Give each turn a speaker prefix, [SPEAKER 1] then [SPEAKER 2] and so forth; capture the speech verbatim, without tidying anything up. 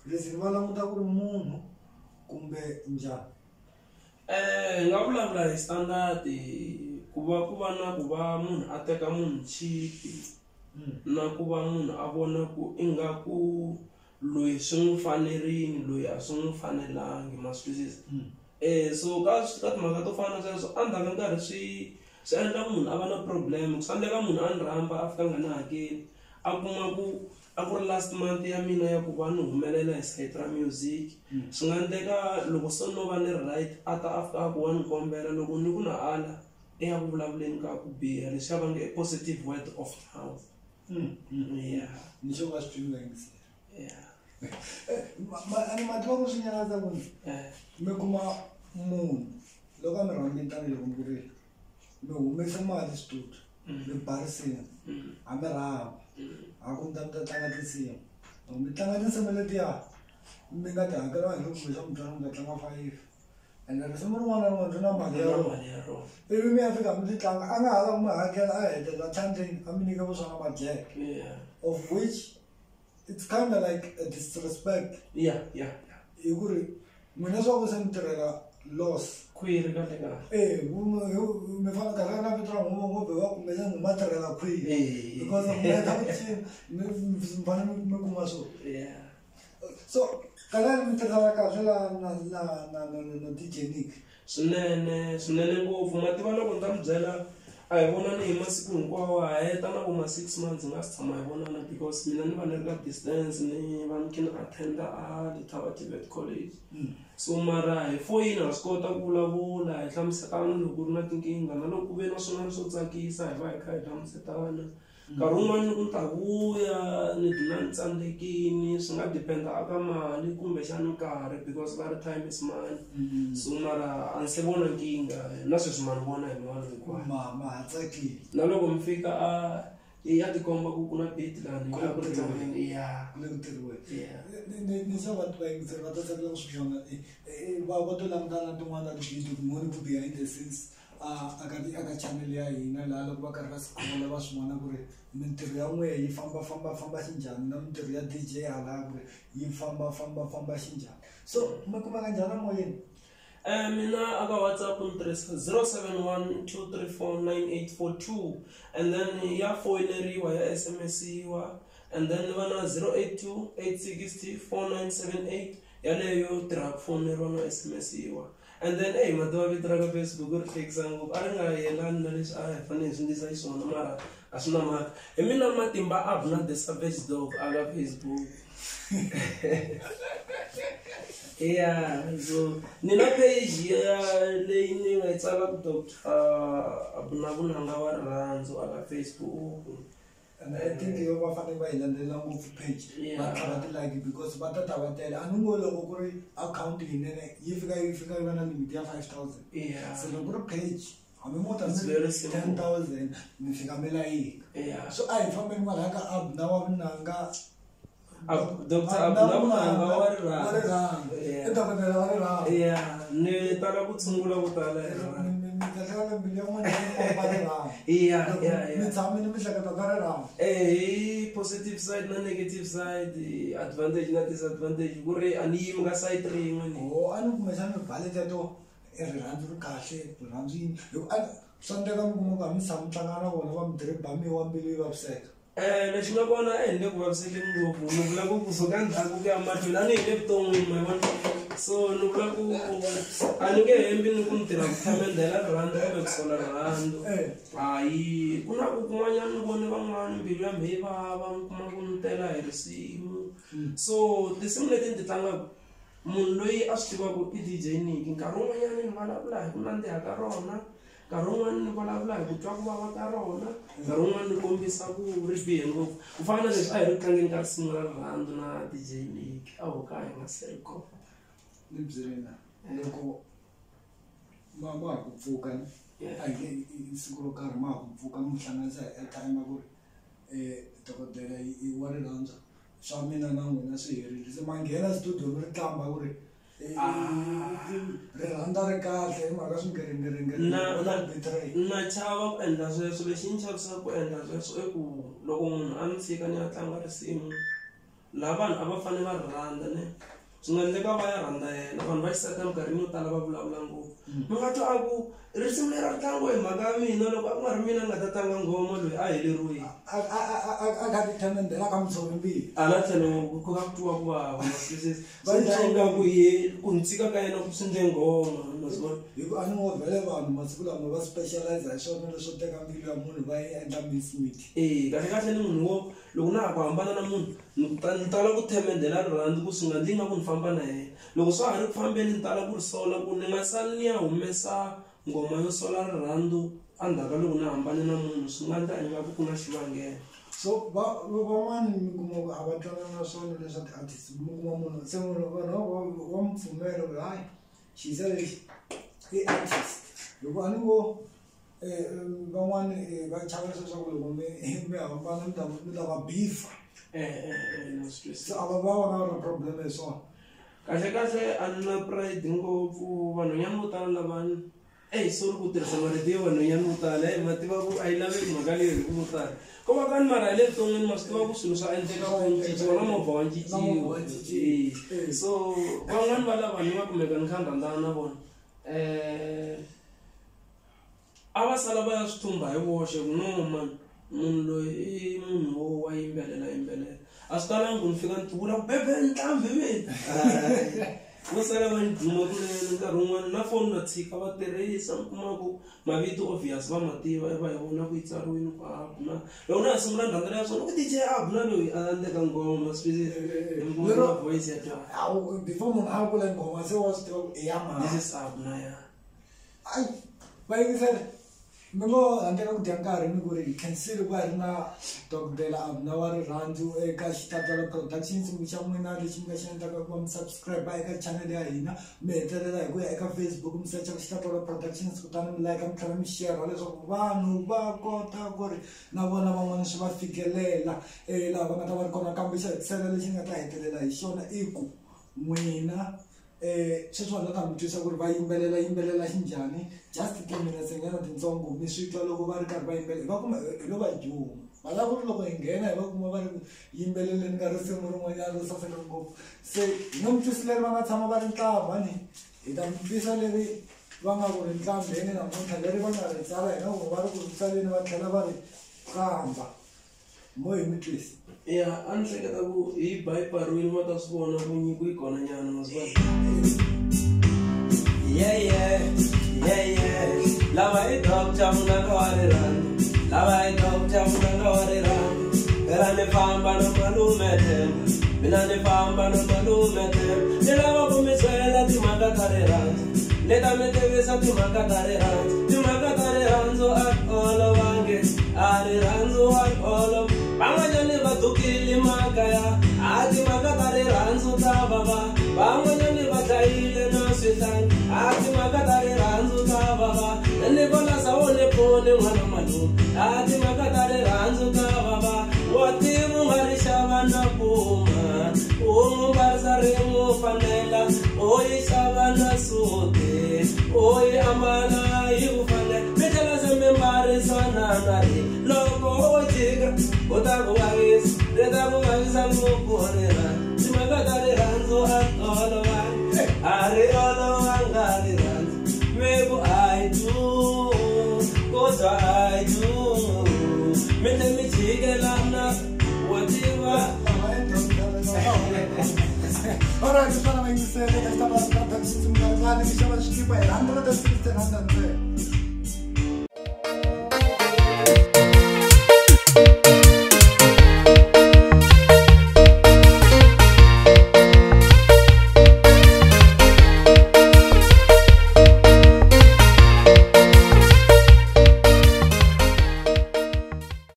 [SPEAKER 1] leswi va languta ku ri munhu kumbe njhani?
[SPEAKER 2] Eh nga vulavula hi standard ku va ku va na ku va munhu a teka munhu chipi na ku va munhu a vona ku ingaku loyi swi n'wi fanerini loyi a swi n'wi fanelangi ma swi twisisa. Eh so ka ka timhaka to fana sweswo endzhaku ka nkarhi swi swi endla munhu a va na problem swi endleka munhu a ni rhamba a fika nga ni hakeli a kuma ku a ku ri last month ya mina ya ku va ni humelela hi site ra music swi nga endleka loko se no va ni right a ta a fika a ku wa ni kombela loko ni ku na ala eya ku vulavuleni ka ku biha leswi ya va nge positive word of mouth. Yeah
[SPEAKER 1] ni xo va swi twini yingisela.
[SPEAKER 2] Yeah
[SPEAKER 1] ani matwa ku swi nyangatsa ku mi kuma munhu loko a mi rhambi tani loko mi kurile mi humese mali studio mi barisile a mi rhamba a ku mi ta mi ta tlanga tinsimu loko mi tlanga tinsimu letiya mi nga ti hakeriwa hi kumbe xa mubyana mi nga tlanga five ende risimu rin'wana na rin'wana ri na mali ya rona ivi mi ya fika mi ti tlanga a nga ha la ku mi hakela a hetelela thandleni a mi nyika vuswa na majack of which it's kind of like a disrespect.
[SPEAKER 2] Yeah, yeah, yeah.
[SPEAKER 1] Hi ku ri n'wina swa ku se mi tirhela loss
[SPEAKER 2] khwiri kahle kahle.
[SPEAKER 1] Eh mi fana kahle na vito ra n'wina ngopfu va kumbe se n'wina tirhela khwiri because of that mi fanele mi kuma swona.
[SPEAKER 2] Yeah.
[SPEAKER 1] So kahle mi tirhela kahle la na na na na D J Nick
[SPEAKER 2] swinene swinene ngopfu ma tiva loko ni ta mi byela a hi vonani hi masiku hinkwawo a heta na ku ma six months nga si tshama hi vonana because mina ni va ni ri ka distance ni va ni khe ni attenda a Letaba Tibet College. So mara hi foyini ha swi kota ku vulavula hi hlamusetana loko ri na tinkingha na loko ku ve na swin'wana swo tsakisa hi va hi kha hi hlamusetana nkarhi wun'wani ni ku ni ta vuya ni dlina ni tsandzekini swi nga dependa aka mali kumbexani nkarhi because va ri time is money. So mara a ni se vona nkingha na sweswi ma ni vona hi vanhu hinkwayo
[SPEAKER 1] ma ma ha tsakile
[SPEAKER 2] na loko mi fika a ya tikomba ku ku na beat lani ya ku tirhiweni ya
[SPEAKER 1] le ku tirhiweni ni ni xa vanhu va yingisela va ta tsakela ku swi vona va va to langutana na tin'wana ta ti-video ku moni ku behind the scenes aka aka channel ya hina laha loko va karhi va scrolla va swi vona ku ri mintirho ya n'wehe yi famba famba famba xinjhani na mintirho ya D J hala ku ri yi famba famba famba xinjhani. So mi kumeka njhani moyeni?
[SPEAKER 2] Eh mina aka WhatsApp ni tirhisa zero seven one two three four nine eight four two and then ya foyineriwa ya S M S iwa and then va na zero eight two eight six zero four nine seven eight yaleyo tirha foneriwa na S M S iwa. And then hey madwa vitra ka Facebook ri hlekisa ngopfu a ri nga yelani na leswi a hi fanele swi ndisa xiswona mara a swi na mhaka hi mina matimba a na the savage dog aka Facebook. Yeah so ni na page ya leyi ni nga yi tsala ku Doctor Abuna Vunanga wa Rirhandzu aka Facebook.
[SPEAKER 1] And I think you va fanele va hilandzelela ngopfu page va tlhava ti-like because va ta ta va tele a ni ngo loko ku ri account yinene yi fika yi fika yi va na limit ya five thousand. Se loko ku ri page hambi mo ta ten thousand mi fika mi layika so a hi fambeni va rhanga Abuna wa Vunanga
[SPEAKER 2] Doctor Abuna Vunanga wa
[SPEAKER 1] Rirhandzu i dokodela wa rirhandzu.
[SPEAKER 2] Yeah ni tala ku tshungula ku tala
[SPEAKER 1] yeah yeah mi tshama ni mihleketa ka rirhandzu.
[SPEAKER 2] Eh positive side na negative side advantage na disadvantage ku ri a ni yimi ka side rin'we ni
[SPEAKER 1] o a ni kumbexana mi baleta to rirhandzu ri kahle rirhandzu yini loko a swa endleka mi kuma ku a mi tshama mi tlangana na vona va mi dirhe ba mi wa mbilu yi vaviseka.
[SPEAKER 2] Eh lexi nga kona a hi le ku vavisekeni ngopfu ni vula ku kusuka ndzhaku ku ya mahlweni a ni hi le vuton'wini ma vona so ni vula ku a ni nge hembi ni ku ni tirha ku phamendela rirhandzu kumbe ku sola rirhandzu hayi ku na ku kun'wanyana ni vone van'wani mbilu ya mhe yi vava mi kuma ku ni tela hi risimu so tinsimu leti ni ti tlangaku munhu loyi a swi tivaku i D J Nick nkarhi wun'wanyana ni vulavula hi ku nandziha ka rona nkarhi wun'wani ni vulavula hi ku twa ku vava ka rona nkarhi wun'wani ni kombisa ku ri bihe ngopfu ku fana na leswi a hi ri tlangeni ka risimu ra rirhandzu na D J Nick a ho ka hi nga se ri kona.
[SPEAKER 1] Ni byelena loko ma ma ku pfuka a hi siku ro karhi ma ku pfuka mi hlanganisa hi airtime ku ri eh dokodela i wa rirhandzu swa mina na n'wina swi herile se ma nghena studio mi ri tlamba ku ri rirhandza ri kahle hi mhaka swingerengerengere
[SPEAKER 2] na chava ku endla sweswo lexi ni chavisaka ku endla sweswo i ku loko munhu a ni tshika ni ya tlanga risimu la vanhu a va fanele va rhandza ne swi nga endleka va ya rhandza yena vanhu va xisati minkarhini yo tala va vulavula ngopfu mi nga twa a ku risimu leri a tlangiwa hi mhaka ya mina loko a ku nga ri mina a nga ta tlanga nghoma loyi a heleriwile
[SPEAKER 1] a nga ti themendela ka mitshovi mbili
[SPEAKER 2] a na tlhelo ku ka ku twa ku vava va endla ku ye ku ntsika ka yena ku swi ndle nghoma
[SPEAKER 1] hi ku a ni ngo vhele vanhu masiku lama va specialize hi swona leswo teka mbilu ya munhu va yi endla mincemeat
[SPEAKER 2] eh kahle kahle ni munhu wo loko na ha ku hambana na munhu ni tala ku themendela rirhandzu ku swi nga ndli nga ku ni famba na yena loko swa ha ri ku fambeni ni tala ku ri sola ku ni nga sali ni ya humesa ngoma yo sola rirhandzu endzhaku loko ni hambane na munhu swi nga ndla ingaku ku na xivangelo
[SPEAKER 1] so van'wani mi kuma a va twanana na swona leswa ti-artist mi kuma munhu se munhu vanhu wa mpfumelo hayi xisa lexi i artist loko a ni ngo um van'wani va chava leswaku loko mi mi hambana mi ta mi ta va bifa so a va va va nga na problem hi swona
[SPEAKER 2] kahle kahle a ni na pride ngopfu vanhwanyana vo tala lavani eh sorry ku tirhisa marito yo vanhwanyana vo tala eh ma tiva ku a yi laveki mhaka leyi ku vo tala ko va ka ni mara hi le vuton'wini ma swi tiva ku swilo swa endleka ku cinca wona movha wa cinciwa so van'wani va lava ni va kumeka ni kha ni rhandzana na vona um a va sala va ya swi thumba hi voxe ku no mani munhu loyi i munhu wo wa yimbelela yimbelela a swi talangi ku ni fika ni tuvula ku bebe ntlambi veni vo sala va ni duma kunene nkarhi wun'wana na foni na tshika va tirhisa mi kuma ku mavito obvious va ma tiva va hi vona ku yi tsariwini ku abuna loko na ha sungula ni rhandzela ya swona ku D J abuna loyi a endleka ngoma swi voice ya twa
[SPEAKER 1] before munhu a vula ngoma se wa swi tiva ku i ya mani
[SPEAKER 2] this is abuna ya
[SPEAKER 1] ai va yingisela mi ngo handle ka ku dya nkarhi mi ku ri hi khansile ku va hi ri na dokodela Abuna wa rirhandzu eka Xitatala Productions xa n'wina lexi mi nga xi endlaka ku va mi subscribe eka channel ya hina mi hetelela hi ku ya eka Facebook mi searcha ku Xitatala Productions kutani mi like mi tlhela mi share leswaku vanhu va kota ku ri na vona van'wana swi va fikelela laha va nga ta va ri kona kambe xa hetisela lexi nga ta hetelela hi xona i ku n'wina eh sweswi va ta mi twisa ku ri va yimbelela yimbelela xinjhani just ten minutes nyana tintsongo mi swi twa loko va ri karhi va yimbelela va kuma hi lo va juma va lava ku ri loko hi nghena hi va kuma va ri yimbeleleni ka risimu rin'wanyana ro saseka ngopfu se hi nga mi twisi leri va nga tshama va ri ntlambani hi ta mi twisa leri va nga ku ri ntlambeni namuntlha leri va nga ri tsala hi nga ku va ri ku ri tsaleni va tlhela va ri kamba mo hi mi twisi
[SPEAKER 2] ya a ni hleketa ku hi bayipariwini va ta swi vona ku nyiko yi kona nyana masiva yeah yeah yeah yeah lava hi doctor muganga wa rirhandzu lava hi doctor muganga wa rirhandzu phela ni famba na malume Themba mina ni famba na malume Themba ni lava ku mi byela timhaka ta rirhandzu ni ta mi tivisa timhaka ta rirhandzu timhaka ta rirhandzu a olovange a rirhandzu a olova van'wanyani va dukile makaya a timhaka ta rirhandzu ta vava van'wanyani va dlayile na swihlangi a timhaka ta rirhandzu ta vava ni vona sawo ni pone n'wana malume a timhaka ta rirhandzu ta vava wa timu nga ri xava na kuma u n'wi mbarisa ri n'wi fanela u yi xava na suti u yi ambala hi ku fanela mi tlhela se mi mbarisana na ri loko u jika u ta ku vavisa ri ta ku vavisa ngopfu rirhandzu timhaka ta rirhandzu a olovangi a ri olovanga rirhandzu mi ku a yi tu kodwa a yi tu mi tle mi jikelana wa tiva
[SPEAKER 1] alright swi fana va yingisele eka Xitatala Productions mi nga rivali mi xava xikipa hi one hundred and sixty rand ntsena